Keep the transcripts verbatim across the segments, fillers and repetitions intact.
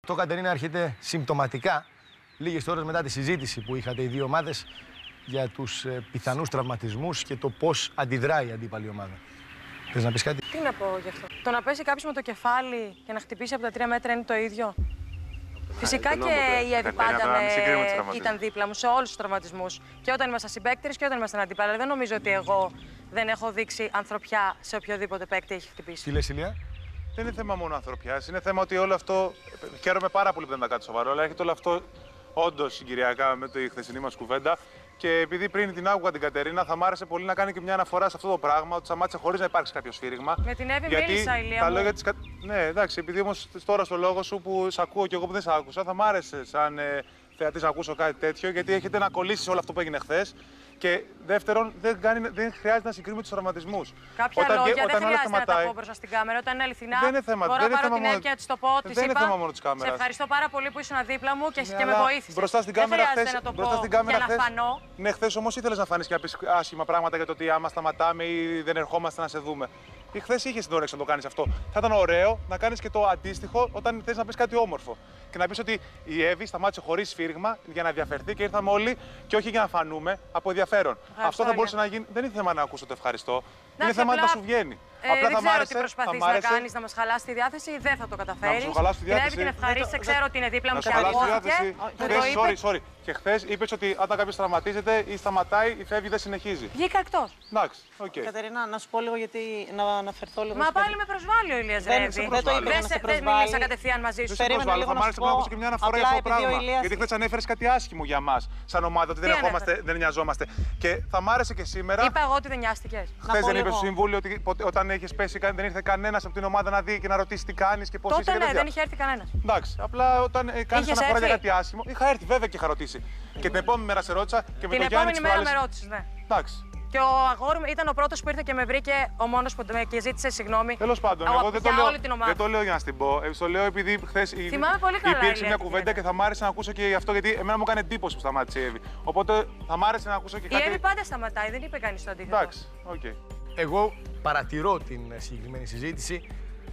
Το Κατερίνα έρχεται συμπτωματικά λίγες ώρες μετά τη συζήτηση που είχατε οι δύο ομάδες για τους ε, πιθανούς τραυματισμούς και το πώς αντιδράει η αντίπαλη ομάδα. Θες να πεις κάτι? Τι να πω γι' αυτό. Το να πέσει κάποιος με το κεφάλι και να χτυπήσει από τα τρία μέτρα είναι το ίδιο. Φυσικά και η Εύη πάντα με... ήταν δίπλα μου σε όλους τους τραυματισμούς. Και όταν ήμασταν συμπαίκτηρες και όταν ήμασταν αντίπαλοι. Δεν νομίζω ότι εγώ δεν έχω δείξει ανθρωπιά σε οποιοδήποτε παίκτη έχει χτυπήσει. Τι λες, Ηλία? Δεν είναι θέμα μόνο ανθρωπιάς. Είναι θέμα ότι όλο αυτό. Χαίρομαι πάρα πολύ που δεν τα κάτι σοβαρό, αλλά έρχεται όλο αυτό όντως συγκυριακά με τη χθεσινή μας κουβέντα. Και επειδή πριν την άκουγα την Κατερίνα, θα μ' άρεσε πολύ να κάνει και μια αναφορά σε αυτό το πράγμα, ότι σταμάτησε χωρίς να υπάρξει κάποιο σφύριγμα. Με την Εύη μίλησα, Ηλία. Τα μου. λόγια της... Ναι, εντάξει, επειδή όμως τώρα στο λόγο σου που σ' ακούω και εγώ που δεν σ' άκουσα, θα μ' άρεσε σαν ε, θεατής να ακούσω κάτι τέτοιο, γιατί έχετε να κολλήσει όλο αυτό που έγινε χθες. Και δεύτερον, δεν, κάνει, δεν χρειάζεται να συγκρίνουμε τους τραυματισμούς. Κάποια όταν, λόγια και, δεν όταν χρειάζεται σταματάει, να τα πω μπροστά στην κάμερα. Όταν είναι αληθινά, δεν είναι θέμα, μπορώ δεν να πάρω είναι την θέμα Εύη και να της το πω. Της δεν είπα, είναι θέμα μόνο της κάμερας. σε ευχαριστώ πάρα πολύ που ήσουν δίπλα μου και, ναι, και με βοήθησες. Μπροστά στην δεν κάμερα χρειάζεται χθες, να το μπροστά πω στην κάμερα για να χθες, φανώ. Ναι, χθες όμως ήθελες να φανείς και να πεις άσχημα πράγματα για το ότι άμα σταματάμε ή δεν ερχόμαστε να σε δούμε. Χθες είχες την όρεξη να το κάνεις αυτό. Θα ήταν ωραίο να κάνεις και το αντίστοιχο όταν θες να πεις κάτι όμορφο. Και να πεις ότι η Εύη σταμάτησε χωρίς σφύριγμα για να διαφερθεί και ήρθαμε όλοι και όχι για να φανούμε από ενδιαφέρον. Αυτό θα μπορούσε να γίνει. Δεν είναι θέμα να ακούσω το ευχαριστώ. Να, είναι θέμα απλά... να σου βγαίνει. Ε, απλά δεν θα ξέρω τι προσπαθείς να κάνεις, να μας χαλάσει τη διάθεση ή δεν θα το καταφέρεις. Να σου χαλάσει τη διάθεση. Την Εύη την ευχαρίστησε, ξέρω ότι είναι δίπλα μου και αγχώθηκε. Sorry, sorry. Και χθες είπες ότι όταν κάποιος τραυματίζεται ή σταματάει ή φεύγει, δεν συνεχίζει. Βγήκα εκτός. Εντάξει, οκ. Κατερίνα, να σου πω λίγο γιατί να αναφερθώ λίγο. Μα πάλι με προσβάλλει ο Ηλίας Ρέβη. Δεν το είπε να σε προσβάλλει. Δεν μίλησα κατευθείαν μαζί σου. Περίμενα λίγο να σου πω. Να ακούσω και μια αναφορά για αυτό το πράγμα. Γιατί χθες ανέφερες κάτι άσχημο για μας, σαν ομάδα, ότι δεν ερχόμαστε, δεν νοιαζόμαστε. Και θα μ' άρεσε και σήμερα. Είπα εγώ ότι δεν νοιάστηκες. Χθες δεν είπες στο Συμβούλιο ότι όταν έχεις πέσει δεν ήρθε κανένας από την ομάδα να δει και να ρωτήσει τι κάνεις και πώς είσαι. Τότε ναι, δεν είχε έρθει κανένας. Εντάξει, απλά όταν κάνεις αναφορά για κάτι άσχημο. Είχα έρθει βέβαια και είχα ρωτήσει. Και την επόμενη μέρα σε ρώτησα και με την το Γιάννη. Την επόμενη μέρα με ρώτησες, ναι. Εντάξει. Και ο αγόρι μου ήταν ο πρώτος που ήρθε και με βρήκε, ο μόνος που με και ζήτησε συγγνώμη. Τέλος πάντων, εγώ δεν το, λέω, δεν το λέω για να στην πω. Ε, το λέω επειδή χθες υπήρξε μια κουβέντα και θα μ' άρεσε να ακούσω και αυτό, γιατί εμένα μου έκανε εντύπωση που σταμάτησε η Εύη. Οπότε θα μ' άρεσε να ακούσω και κάτι. Η Εύη πάντα σταματάει, δεν είπε κανείς το αντίθετο. Εντάξει, οκ. Okay. Εγώ παρατηρώ την συγκεκριμένη συζήτηση.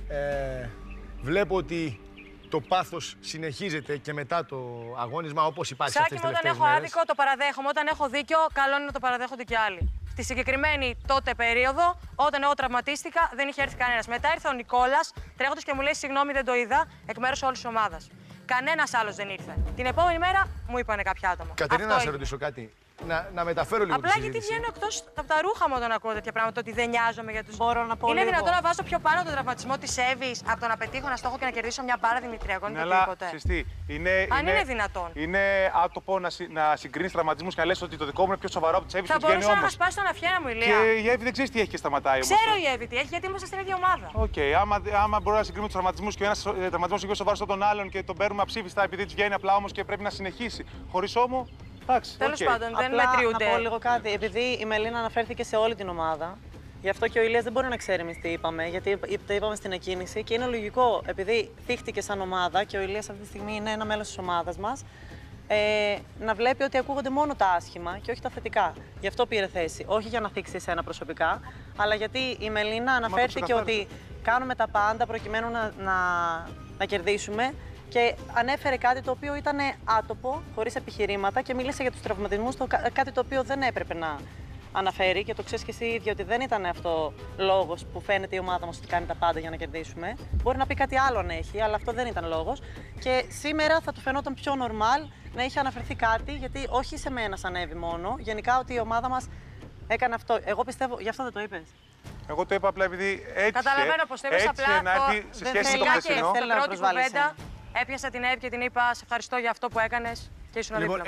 Ε, βλέπω ότι το πάθος συνεχίζεται και μετά το αγώνισμα, όπως υπάρχει αυτές τις τελευταίες μέρες. Όταν έχω μέρες. άδικο το παραδέχομαι. Όταν έχω δίκιο, καλό είναι να το παραδέχονται και άλλοι. Στη συγκεκριμένη τότε περίοδο, όταν εγώ τραυματίστηκα, δεν είχε έρθει κανένας. Μετά ήρθε ο Νικόλας, τρέχοντας και μου λέει: συγγνώμη, δεν το είδα, εκ μέρους όλης της ομάδας. Κανένας άλλος δεν ήρθε. Την επόμενη μέρα μου είπανε κάποια άτομα. Κατερίνα, να σε ρωτήσω κάτι. Να, να μεταφέρω λίγο. Απλά τη γιατί βγαίνω εκτός από τα ρούχα μου όταν ακούω τέτοια πράγματα, ότι δεν νοιάζομαι για τους. Μπορώ να πω Είναι λίγο. δυνατόν να βάζω πιο πάνω τον τραυματισμό της Εύης από το να πετύχω ένα στόχο και να κερδίσω μια μπάρα Δημητριακών ή οτιδήποτε. Είναι, Αν είναι, είναι δυνατόν. Είναι άτοπο να, συ, να συγκρίνεις τραυματισμούς και να λες ότι το δικό μου είναι πιο σοβαρό από της Εύης. Θα μπορούσα να σπάσει τον αυχένα μου, Ηλία. Και η Εύη δεν ξέρει τι έχει και σταματάει όμως. Ξέρω η Εύη τι έχει, γιατί είμαστε στην ίδια ομάδα. Οκ, okay. άμα, άμα μπορούμε να συγκρίνουμε τους τραυματισμούς και ο ένας τραυματισμός είναι πιο σοβαρός από τον άλλον και τον παίρνουμε αψήφιστα επειδή της βγαίνει απλά όμως και πρέπει να συνεχίσει. Χωρίς ώμο. Τέλος okay. πάντων, δεν Απλά μετριούνται. Να πω λίγο κάτι. Επειδή η Μελίνα αναφέρθηκε σε όλη την ομάδα, γι' αυτό και ο Ηλίας δεν μπορεί να ξέρει εμείς τι είπαμε, γιατί το είπαμε στην εκκίνηση και είναι λογικό, επειδή θύχτηκε σαν ομάδα και ο Ηλίας αυτή τη στιγμή είναι ένα μέλος της ομάδας μας, ε, να βλέπει ότι ακούγονται μόνο τα άσχημα και όχι τα θετικά. Γι' αυτό πήρε θέση. Όχι για να θίξει εσένα προσωπικά, αλλά γιατί η Μελίνα αναφέρθηκε ότι κάνουμε τα πάντα προκειμένου να, να, να κερδίσουμε. Και ανέφερε κάτι το οποίο ήταν άτοπο, χωρίς επιχειρήματα και μίλησε για τους τραυματισμούς, το, κάτι το οποίο δεν έπρεπε να αναφέρει και το ξέρεις και εσύ ίδια ότι δεν ήταν αυτό λόγος που φαίνεται η ομάδα μας ότι κάνει τα πάντα για να κερδίσουμε. Μπορεί να πει κάτι άλλο αν έχει, αλλά αυτό δεν ήταν λόγος. Και σήμερα θα του φαινόταν πιο normal να είχε αναφερθεί κάτι, γιατί όχι σε μένα σαν Εύη μόνο, γενικά ότι η ομάδα μας έκανε αυτό. Εγώ πιστεύω, γι' αυτό δεν το είπες. Εγώ το είπα απλά επειδή έτσι. Καταλαβαίνω πως το είπες απλά. Να έρθει σε σχέση με το χθεσινό. Στην πρώτη κουβέντα έπιασα την Εύη και την είπα: σε ευχαριστώ για αυτό που έκανες και ήσουν δίπλα μου.